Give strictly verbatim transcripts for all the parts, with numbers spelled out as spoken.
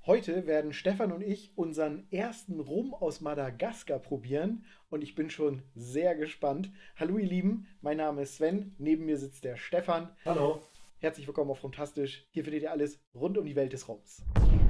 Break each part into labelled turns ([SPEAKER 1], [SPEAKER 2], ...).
[SPEAKER 1] Heute werden Stefan und ich unseren ersten Rum aus Madagaskar probieren und ich bin schon sehr gespannt. Hallo ihr Lieben, mein Name ist Sven, neben mir sitzt der Stefan.
[SPEAKER 2] Hallo.
[SPEAKER 1] Herzlich willkommen auf Rumtastisch. Hier findet ihr alles rund um die Welt des Rums.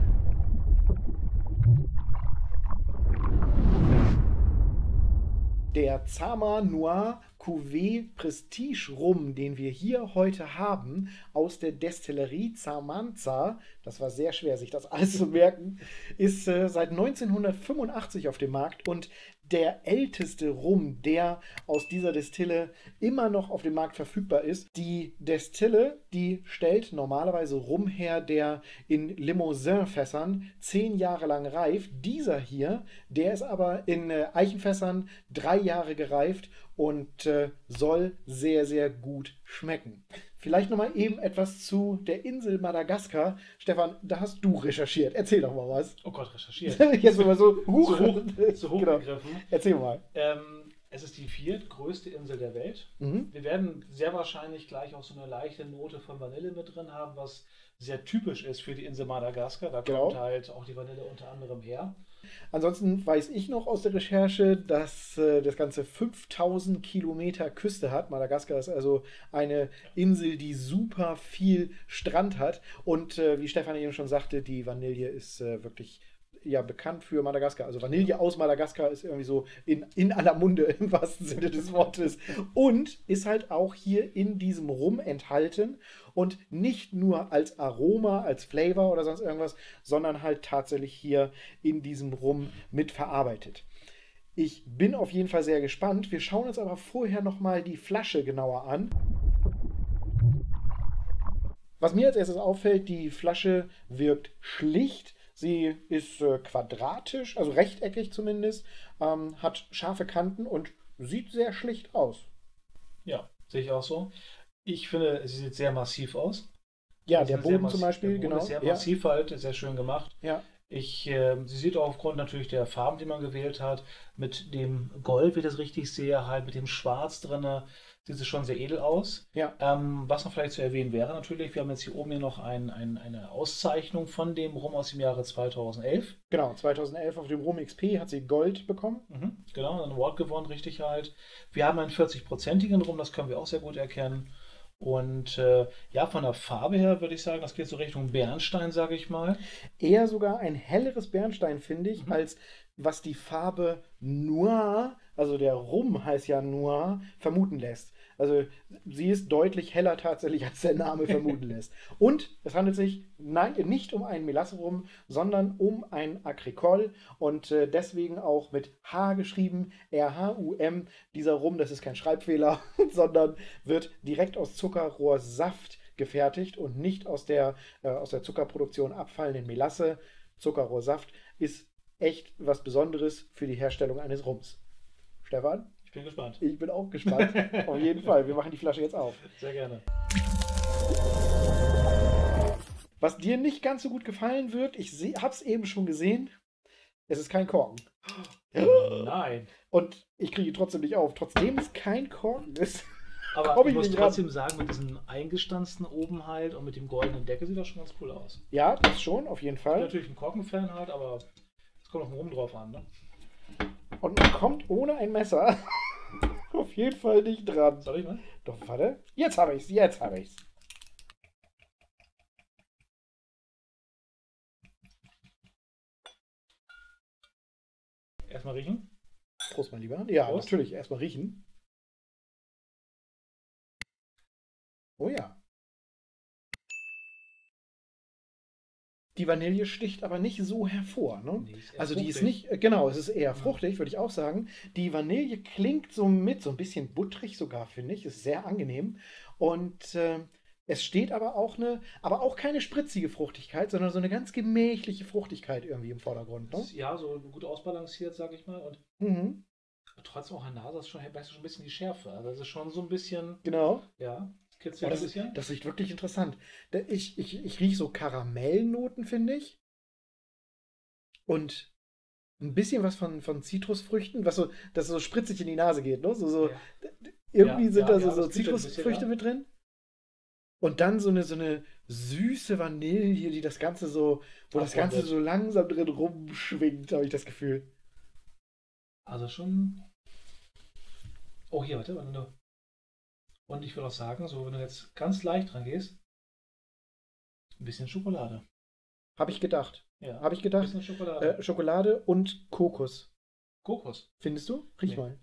[SPEAKER 1] Der Zama Noir Cuvée Prestige Rum, den wir hier heute haben, aus der Destillerie Zamanza, das war sehr schwer, sich das alles zu merken, ist äh, seit neunzehnhundertfünfundachtzig auf dem Markt und der älteste Rum, der aus dieser Destille immer noch auf dem Markt verfügbar ist. Die Destille, die stellt normalerweise Rum her, der in Limousin-Fässern zehn Jahre lang reift. Dieser hier, der ist aber in äh, Eichenfässern drei Jahre gereift und äh, soll sehr, sehr gut schmecken. Vielleicht nochmal eben etwas zu der Insel Madagaskar. Stefan, da hast du recherchiert. Erzähl doch mal was.
[SPEAKER 2] Oh Gott, recherchiert.
[SPEAKER 1] Jetzt mal so
[SPEAKER 2] Zu
[SPEAKER 1] hoch,
[SPEAKER 2] hoch, zu hoch
[SPEAKER 1] genau.
[SPEAKER 2] gegriffen.
[SPEAKER 1] Erzähl mal.
[SPEAKER 2] Ähm, es ist die viertgrößte Insel der Welt.
[SPEAKER 1] Mhm.
[SPEAKER 2] Wir werden sehr wahrscheinlich gleich auch so eine leichte Note von Vanille mit drin haben, was sehr typisch ist für die Insel Madagaskar. Da
[SPEAKER 1] Genau.
[SPEAKER 2] kommt halt auch die Vanille unter anderem her.
[SPEAKER 1] Ansonsten weiß ich noch aus der Recherche, dass äh, das Ganze fünftausend Kilometer Küste hat. Madagaskar ist also eine Insel, die super viel Strand hat. Und äh, wie Stefan eben schon sagte, die Vanille ist äh, wirklich ja, bekannt für Madagaskar. Also Vanille aus Madagaskar ist irgendwie so in, in aller Munde im wahrsten Sinne des Wortes. Und ist halt auch hier in diesem Rum enthalten. Und nicht nur als Aroma, als Flavor oder sonst irgendwas, sondern halt tatsächlich hier in diesem Rum mit verarbeitet. Ich bin auf jeden Fall sehr gespannt. Wir schauen uns aber vorher nochmal die Flasche genauer an. Was mir als erstes auffällt, die Flasche wirkt schlicht. Sie ist äh, quadratisch, also rechteckig zumindest, ähm, hat scharfe Kanten und sieht sehr schlicht aus.
[SPEAKER 2] Ja, sehe ich auch so. Ich finde, sie sieht sehr massiv aus.
[SPEAKER 1] Ja,
[SPEAKER 2] Also
[SPEAKER 1] der
[SPEAKER 2] sehr
[SPEAKER 1] Boden
[SPEAKER 2] massiv-
[SPEAKER 1] zum Beispiel,
[SPEAKER 2] der Boden
[SPEAKER 1] genau.
[SPEAKER 2] ist sehr
[SPEAKER 1] Ja,
[SPEAKER 2] massiv halt, sehr schön gemacht.
[SPEAKER 1] ja.
[SPEAKER 2] Ich, äh, sie sieht auch aufgrund natürlich der Farben, die man gewählt hat, mit dem Gold, wie ich das richtig sehe, halt mit dem Schwarz drin, sieht sie schon sehr edel aus.
[SPEAKER 1] Ja.
[SPEAKER 2] Ähm, was noch vielleicht zu erwähnen wäre natürlich, wir haben jetzt hier oben hier noch ein, ein, eine Auszeichnung von dem Rum aus dem Jahre zweitausendelf.
[SPEAKER 1] Genau, zweitausendelf auf dem Rum X P hat sie Gold bekommen.
[SPEAKER 2] Mhm, genau, einen Award gewonnen, richtig halt. Wir haben einen vierzig-prozentigen Rum, das können wir auch sehr gut erkennen. Und äh, ja, von der Farbe her würde ich sagen, das geht so Richtung Bernstein, sage ich mal.
[SPEAKER 1] Eher sogar ein helleres Bernstein, finde ich,
[SPEAKER 2] Mhm.
[SPEAKER 1] als was die Farbe Noir, also der Rum heißt ja Noir, vermuten lässt. Also sie ist deutlich heller tatsächlich, als der Name vermuten lässt. Und es handelt sich nein, nicht um einen Melasse-Rum, sondern um ein Agricole und äh, deswegen auch mit H geschrieben, R H U M. Dieser Rum, das ist kein Schreibfehler, sondern wird direkt aus Zuckerrohrsaft gefertigt und nicht aus der, äh, aus der Zuckerproduktion abfallenden Melasse. Zuckerrohrsaft ist echt was Besonderes für die Herstellung eines Rums. Stefan?
[SPEAKER 2] Ich bin gespannt.
[SPEAKER 1] Ich bin auch gespannt. Auf jeden Fall. Wir machen die Flasche jetzt auf.
[SPEAKER 2] Sehr gerne.
[SPEAKER 1] Was dir nicht ganz so gut gefallen wird, ich habe es eben schon gesehen, es ist kein Korken.
[SPEAKER 2] Nein.
[SPEAKER 1] Und ich kriege ihn trotzdem nicht auf. Trotzdem es kein Korken ist.
[SPEAKER 2] Aber
[SPEAKER 1] Komm
[SPEAKER 2] ich
[SPEAKER 1] ich
[SPEAKER 2] muss
[SPEAKER 1] nicht ran.
[SPEAKER 2] trotzdem sagen, mit diesem eingestanzten oben halt und mit dem goldenen Deckel sieht das schon ganz cool aus.
[SPEAKER 1] Ja, das schon, auf jeden
[SPEAKER 2] Ich bin
[SPEAKER 1] Fall.
[SPEAKER 2] natürlich ein Korkenfan halt, aber es kommt auf den Rum drauf an, ne?
[SPEAKER 1] Und man kommt ohne ein Messer auf jeden Fall nicht dran.
[SPEAKER 2] Soll ich mal?
[SPEAKER 1] Doch, warte. Jetzt habe ich's, jetzt habe ich's.
[SPEAKER 2] Erstmal riechen.
[SPEAKER 1] Prost, mein Lieber. Ja,
[SPEAKER 2] Prost.
[SPEAKER 1] natürlich. Erstmal riechen. Oh ja. Die Vanille sticht aber nicht so hervor, ne?
[SPEAKER 2] Nee, ist eher
[SPEAKER 1] Also die ist
[SPEAKER 2] fruchtig.
[SPEAKER 1] nicht, äh, genau, es ist eher fruchtig, würde ich auch sagen. Die Vanille klingt so mit, so ein bisschen butterig sogar, finde ich. Ist sehr angenehm. Und äh, es steht aber auch eine, aber auch keine spritzige Fruchtigkeit, sondern so eine ganz gemächliche Fruchtigkeit irgendwie im Vordergrund, ne?
[SPEAKER 2] Ist, ja, so gut ausbalanciert, sag ich mal. Und
[SPEAKER 1] Mhm,
[SPEAKER 2] trotzdem auch an der Nase ist schon, merkst du schon ein bisschen die Schärfe. Also das ist schon so ein bisschen,
[SPEAKER 1] genau.
[SPEAKER 2] ja,
[SPEAKER 1] Oh,
[SPEAKER 2] kitzelt
[SPEAKER 1] das,
[SPEAKER 2] ein
[SPEAKER 1] ist,
[SPEAKER 2] bisschen.
[SPEAKER 1] das riecht wirklich interessant. Da- Ich, ich, ich rieche so Karamellnoten, finde ich. Und ein bisschen was von, von Zitrusfrüchten, was so, dass so spritzig in die Nase geht, ne? So, so,
[SPEAKER 2] Ja.
[SPEAKER 1] irgendwie
[SPEAKER 2] Ja,
[SPEAKER 1] sind
[SPEAKER 2] ja,
[SPEAKER 1] da so,
[SPEAKER 2] ja,
[SPEAKER 1] so
[SPEAKER 2] das kitzelt ein bisschen,
[SPEAKER 1] Zitrusfrüchte
[SPEAKER 2] ja.
[SPEAKER 1] mit drin. Und dann so eine, so eine süße Vanille, die das Ganze so, wo das Ganze so langsam drin rumschwingt, habe ich das Gefühl.
[SPEAKER 2] Also schon. Oh, hier, warte, warte. Und ich würde auch sagen, so wenn du jetzt ganz leicht dran gehst, ein bisschen Schokolade.
[SPEAKER 1] Habe ich gedacht.
[SPEAKER 2] Ja.
[SPEAKER 1] Habe ich gedacht.
[SPEAKER 2] Ein bisschen Schokolade.
[SPEAKER 1] Äh, Schokolade und Kokos.
[SPEAKER 2] Kokos.
[SPEAKER 1] Findest du? Riech
[SPEAKER 2] Nee.
[SPEAKER 1] mal.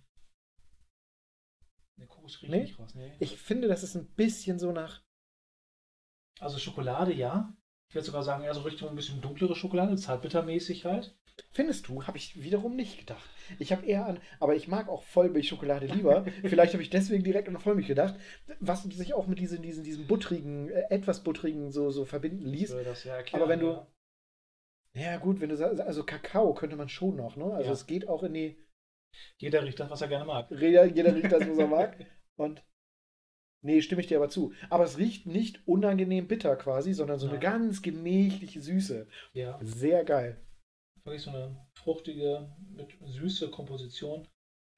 [SPEAKER 2] Nee, Kokos riecht
[SPEAKER 1] Nee?
[SPEAKER 2] nicht raus. Nee.
[SPEAKER 1] Ich finde, das ist ein bisschen so nach.
[SPEAKER 2] Also Schokolade, ja. Ich würde sogar sagen, eher so Richtung ein bisschen dunklere Schokolade, zartbittermäßig halt.
[SPEAKER 1] Findest du? Habe ich wiederum nicht gedacht. Ich habe eher an, aber ich mag auch Vollmilchschokolade lieber. Vielleicht habe ich deswegen direkt an Vollmilch gedacht, was sich auch mit diesen, diesen, diesen buttrigen, äh, etwas buttrigen so, so verbinden ließ.
[SPEAKER 2] Ich würde das ja erklären,
[SPEAKER 1] Aber wenn du,
[SPEAKER 2] ja.
[SPEAKER 1] ja gut, wenn du sagst, also Kakao könnte man schon noch, ne? Also
[SPEAKER 2] Ja.
[SPEAKER 1] es geht auch in die,
[SPEAKER 2] Jeder riecht das, was er gerne mag.
[SPEAKER 1] jeder, jeder riecht das, was er mag. Und, nee, stimme ich dir aber zu. Aber es riecht nicht unangenehm bitter quasi, sondern so eine
[SPEAKER 2] Nein.
[SPEAKER 1] ganz gemächliche Süße.
[SPEAKER 2] Ja.
[SPEAKER 1] Sehr geil.
[SPEAKER 2] Wirklich so eine fruchtige, mit süße Komposition.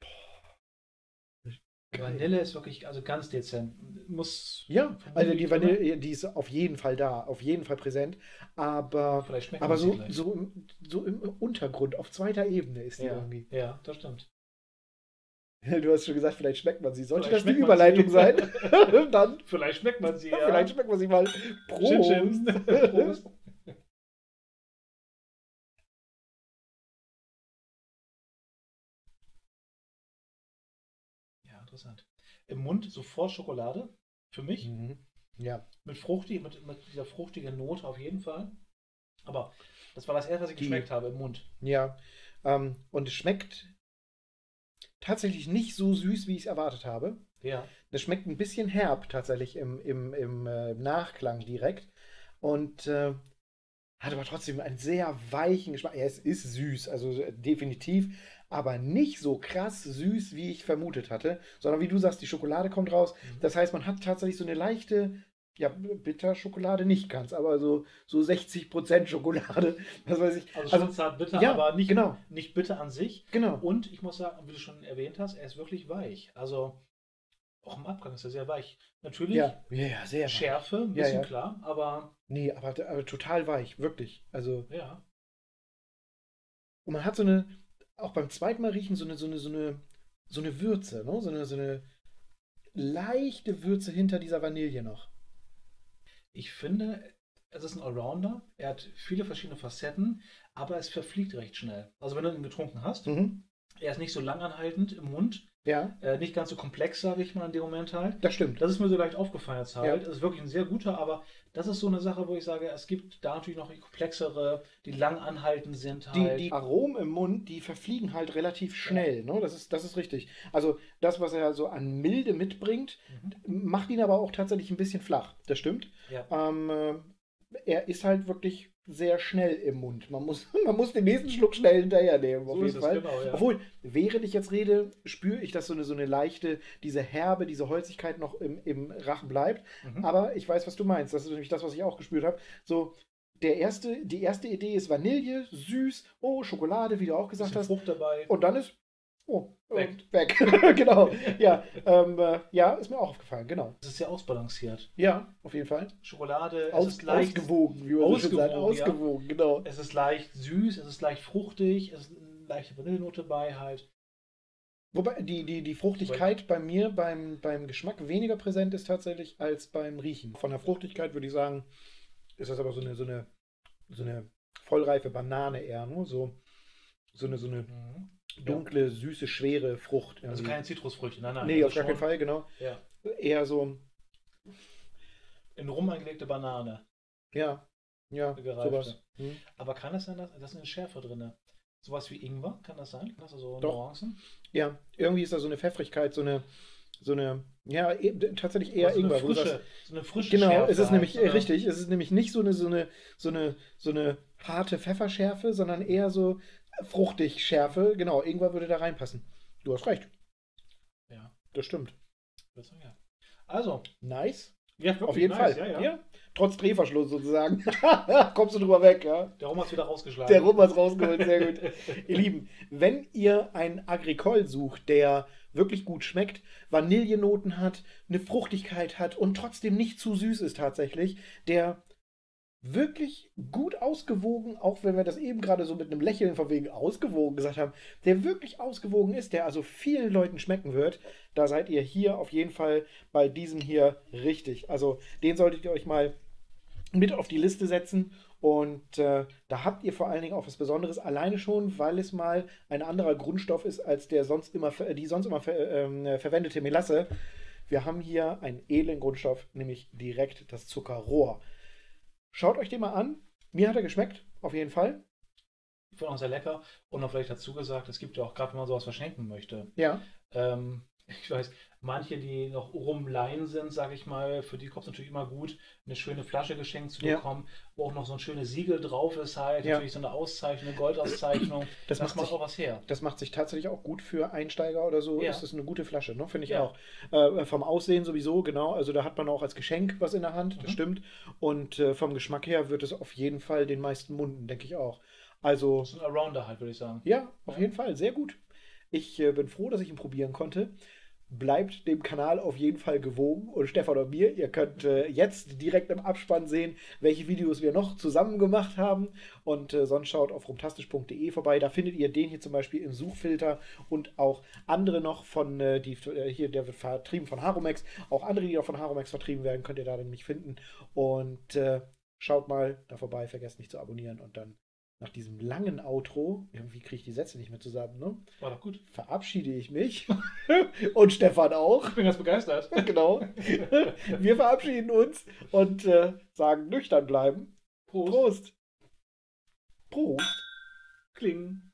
[SPEAKER 2] Die Vanille ist wirklich also ganz dezent. Muss
[SPEAKER 1] Ja, also die
[SPEAKER 2] vermutlich
[SPEAKER 1] Vanille, die ist auf jeden Fall da, auf jeden Fall präsent. Aber,
[SPEAKER 2] Vielleicht schmeckt
[SPEAKER 1] aber
[SPEAKER 2] man sie
[SPEAKER 1] so,
[SPEAKER 2] gleich.
[SPEAKER 1] so, im, so im Untergrund, auf zweiter Ebene ist die
[SPEAKER 2] Ja,
[SPEAKER 1] irgendwie.
[SPEAKER 2] ja, das stimmt.
[SPEAKER 1] Du hast schon gesagt, vielleicht schmeckt man sie. Sollte
[SPEAKER 2] Vielleicht
[SPEAKER 1] das die
[SPEAKER 2] schmeckt man
[SPEAKER 1] Überleitung
[SPEAKER 2] sie.
[SPEAKER 1] sein? Dann
[SPEAKER 2] Vielleicht schmeckt man sie, ja.
[SPEAKER 1] vielleicht schmeckt man sie mal.
[SPEAKER 2] Chin, chin.
[SPEAKER 1] Prost.
[SPEAKER 2] Prost. Ja, interessant. Im Mund sofort Schokolade. Für mich.
[SPEAKER 1] Mhm. Ja.
[SPEAKER 2] Mit fruchtig, mit, mit dieser fruchtigen Note auf jeden Fall. Aber das war das erste, was ich
[SPEAKER 1] Die-
[SPEAKER 2] geschmeckt habe im Mund.
[SPEAKER 1] Ja. Ähm, und es schmeckt tatsächlich nicht so süß, wie ich es erwartet habe.
[SPEAKER 2] Ja.
[SPEAKER 1] Das schmeckt ein bisschen herb tatsächlich im, im, im äh, Nachklang direkt. Und äh, hat aber trotzdem einen sehr weichen Geschmack. Ja, es ist süß, also äh, definitiv, aber nicht so krass süß, wie ich vermutet hatte, sondern wie du sagst, die Schokolade kommt raus.
[SPEAKER 2] Mhm.
[SPEAKER 1] Das heißt, man hat tatsächlich so eine leichte, ja, Bitterschokolade nicht ganz, aber so, so sechzig Prozent Schokolade. Was weiß ich.
[SPEAKER 2] Also schon zart bitter,
[SPEAKER 1] ja,
[SPEAKER 2] aber nicht,
[SPEAKER 1] genau.
[SPEAKER 2] nicht bitter an sich.
[SPEAKER 1] Genau.
[SPEAKER 2] Und ich muss sagen, wie du schon erwähnt hast, er ist wirklich weich. Also auch im Abgang ist er sehr weich. Natürlich
[SPEAKER 1] Ja, ja, ja, sehr weich.
[SPEAKER 2] Schärfe, ein
[SPEAKER 1] Ja,
[SPEAKER 2] bisschen
[SPEAKER 1] ja.
[SPEAKER 2] klar, aber
[SPEAKER 1] Nee, aber, aber total weich, wirklich. Also,
[SPEAKER 2] ja.
[SPEAKER 1] und man hat so eine, auch beim zweiten Mal riechen, so eine, so eine, so eine, so eine Würze, ne? So eine, so eine leichte Würze hinter dieser Vanille noch.
[SPEAKER 2] Ich finde, es ist ein Allrounder. Er hat viele verschiedene Facetten, aber es verfliegt recht schnell. Also wenn du ihn getrunken hast,
[SPEAKER 1] Mhm.
[SPEAKER 2] er ist nicht so langanhaltend im Mund,
[SPEAKER 1] Ja,
[SPEAKER 2] äh, nicht ganz so komplex, sage ich mal, in dem Moment halt.
[SPEAKER 1] das stimmt.
[SPEAKER 2] Das ist mir so leicht aufgefallen jetzt halt.
[SPEAKER 1] Ja.
[SPEAKER 2] Es ist wirklich ein sehr guter, aber das ist so eine Sache, wo ich sage, es gibt da natürlich noch komplexere, die lang anhaltend sind
[SPEAKER 1] Die,
[SPEAKER 2] halt.
[SPEAKER 1] die Aromen im Mund, die verfliegen halt relativ schnell, ne? Das ist, das ist richtig. Also das, was er so an Milde mitbringt,
[SPEAKER 2] Mhm.
[SPEAKER 1] macht ihn aber auch tatsächlich ein bisschen flach. Das stimmt.
[SPEAKER 2] Ja.
[SPEAKER 1] Ähm, äh, er ist halt wirklich sehr schnell im Mund. Man muss, man muss den nächsten Schluck schnell hinterher nehmen, auf
[SPEAKER 2] So ist
[SPEAKER 1] jeden
[SPEAKER 2] es,
[SPEAKER 1] Fall.
[SPEAKER 2] genau, ja.
[SPEAKER 1] Obwohl, während ich jetzt rede, spüre ich, dass so eine, so eine leichte, diese Herbe, diese Holzigkeit noch im, im Rachen bleibt.
[SPEAKER 2] Mhm.
[SPEAKER 1] Aber ich weiß, was du meinst. Das ist nämlich das, was ich auch gespürt habe. So, der erste, die erste Idee ist Vanille, süß, oh, Schokolade, wie du auch gesagt
[SPEAKER 2] Bisschen
[SPEAKER 1] hast.
[SPEAKER 2] Frucht dabei.
[SPEAKER 1] Und dann ist, oh,
[SPEAKER 2] Weg.
[SPEAKER 1] und weg. Genau. Ja, ähm, äh, ja, ist mir auch aufgefallen, genau.
[SPEAKER 2] Es ist sehr ausbalanciert.
[SPEAKER 1] Ja, auf jeden Fall.
[SPEAKER 2] Schokolade, es
[SPEAKER 1] Aus,
[SPEAKER 2] ist leicht,
[SPEAKER 1] ausgewogen, wie man so schön sagt.
[SPEAKER 2] Ausgewogen, ja.
[SPEAKER 1] Ausgewogen, genau.
[SPEAKER 2] es ist leicht süß, es ist leicht fruchtig, es ist eine leichte Vanillenote bei halt.
[SPEAKER 1] Wobei die, die, die Fruchtigkeit bei mir beim, beim Geschmack weniger präsent ist tatsächlich als beim Riechen. Von der Fruchtigkeit würde ich sagen, ist das aber so eine, so eine, so eine vollreife Banane eher, ne? So, so eine, so eine
[SPEAKER 2] Mhm.
[SPEAKER 1] dunkle, süße, schwere Frucht.
[SPEAKER 2] Also
[SPEAKER 1] irgendwie.
[SPEAKER 2] keine Zitrusfrüchte, nein, nein.
[SPEAKER 1] Nee,
[SPEAKER 2] also
[SPEAKER 1] auf gar keinen
[SPEAKER 2] schon-
[SPEAKER 1] Fall, genau.
[SPEAKER 2] Ja.
[SPEAKER 1] Eher so,
[SPEAKER 2] In Rum eingelegte Banane,
[SPEAKER 1] ja, ja,
[SPEAKER 2] gereifte.
[SPEAKER 1] sowas. Hm.
[SPEAKER 2] Aber kann es sein, dass da ist eine Schärfe drin? Sowas wie Ingwer, kann das sein? Hast du so
[SPEAKER 1] Doch.
[SPEAKER 2] Nuancen?
[SPEAKER 1] Ja, irgendwie ist da so eine Pfeffrigkeit, so eine, so eine, ja, e tatsächlich eher
[SPEAKER 2] Also so eine
[SPEAKER 1] Ingwer. wo du
[SPEAKER 2] frische,
[SPEAKER 1] sagst,
[SPEAKER 2] so eine frische
[SPEAKER 1] genau,
[SPEAKER 2] Schärfe
[SPEAKER 1] es ist
[SPEAKER 2] halt,
[SPEAKER 1] nämlich,
[SPEAKER 2] so
[SPEAKER 1] äh,
[SPEAKER 2] eine-
[SPEAKER 1] richtig, es ist nämlich nicht so eine, so eine, so eine, so eine harte Pfefferschärfe, sondern eher so fruchtig Schärfe. Genau, Ingwer würde da reinpassen. Du hast recht,
[SPEAKER 2] Ja,
[SPEAKER 1] das stimmt.
[SPEAKER 2] würde ich sagen, ja. Also,
[SPEAKER 1] Nice.
[SPEAKER 2] ja, wirklich
[SPEAKER 1] Auf jeden
[SPEAKER 2] nice,
[SPEAKER 1] Fall.
[SPEAKER 2] Ja, ja.
[SPEAKER 1] Trotz Drehverschluss sozusagen. Kommst du drüber weg, ja?
[SPEAKER 2] Der Rum hat es wieder rausgeschlagen.
[SPEAKER 1] Der Rum hat's rausgeholt, sehr gut. Ihr Lieben, wenn ihr einen Agricole sucht, der wirklich gut schmeckt, Vanillenoten hat, eine Fruchtigkeit hat und trotzdem nicht zu süß ist tatsächlich, der wirklich gut ausgewogen, auch wenn wir das eben gerade so mit einem Lächeln von wegen ausgewogen gesagt haben, der wirklich ausgewogen ist, der also vielen Leuten schmecken wird. Da seid ihr hier auf jeden Fall bei diesem hier richtig. Also den solltet ihr euch mal mit auf die Liste setzen. Und äh, da habt ihr vor allen Dingen auch was Besonderes, alleine schon, weil es mal ein anderer Grundstoff ist als der sonst immer, ver- die sonst immer ver ähm, verwendete Melasse. Wir haben hier einen edlen Grundstoff, nämlich direkt das Zuckerrohr. Schaut euch den mal an. Mir hat er geschmeckt, auf jeden Fall.
[SPEAKER 2] Ich finde auch sehr lecker. Und noch vielleicht dazu gesagt, es gibt ja auch, gerade wenn man sowas verschenken möchte.
[SPEAKER 1] Ja.
[SPEAKER 2] Ähm, ich weiß, manche, die noch rumleihen sind, sage ich mal, für die kommt es natürlich immer gut, eine schöne Flasche geschenkt zu
[SPEAKER 1] Ja.
[SPEAKER 2] bekommen, wo auch noch so ein schönes Siegel drauf ist, halt,
[SPEAKER 1] Ja.
[SPEAKER 2] natürlich so eine Auszeichnung, eine Goldauszeichnung.
[SPEAKER 1] Das macht sich-
[SPEAKER 2] auch was her.
[SPEAKER 1] Das macht sich tatsächlich auch gut für Einsteiger oder so.
[SPEAKER 2] Ja.
[SPEAKER 1] Ist das eine gute Flasche, ne? Finde ich
[SPEAKER 2] Ja.
[SPEAKER 1] auch. Äh, vom Aussehen sowieso, genau. Also da hat man auch als Geschenk was in der Hand, das
[SPEAKER 2] Mhm.
[SPEAKER 1] stimmt. Und äh, vom Geschmack her wird es auf jeden Fall den meisten munden, denke ich auch. Also,
[SPEAKER 2] So ein Arounder halt, würde ich sagen.
[SPEAKER 1] ja, auf
[SPEAKER 2] Ja.
[SPEAKER 1] jeden Fall, sehr gut. Ich äh, bin froh, dass ich ihn probieren konnte. Bleibt dem Kanal auf jeden Fall gewogen. Und Stefan und mir, ihr könnt äh, jetzt direkt im Abspann sehen, welche Videos wir noch zusammen gemacht haben. Und äh, sonst schaut auf rumtastisch punkt de vorbei. Da findet ihr den hier zum Beispiel im Suchfilter und auch andere noch von, äh, die, äh, hier, der wird vertrieben von Haromex. Auch andere, die auch von Haromex vertrieben werden, könnt ihr da nämlich finden. Und äh, schaut mal da vorbei, vergesst nicht zu abonnieren. Und dann nach diesem langen Outro, irgendwie kriege ich die Sätze nicht mehr zusammen, ne?
[SPEAKER 2] War doch gut.
[SPEAKER 1] Verabschiede ich mich. Und Stefan auch.
[SPEAKER 2] Ich bin ganz begeistert.
[SPEAKER 1] Genau. Wir verabschieden uns und äh, sagen nüchtern bleiben.
[SPEAKER 2] Prost.
[SPEAKER 1] Prost. Prost.
[SPEAKER 2] Klingen.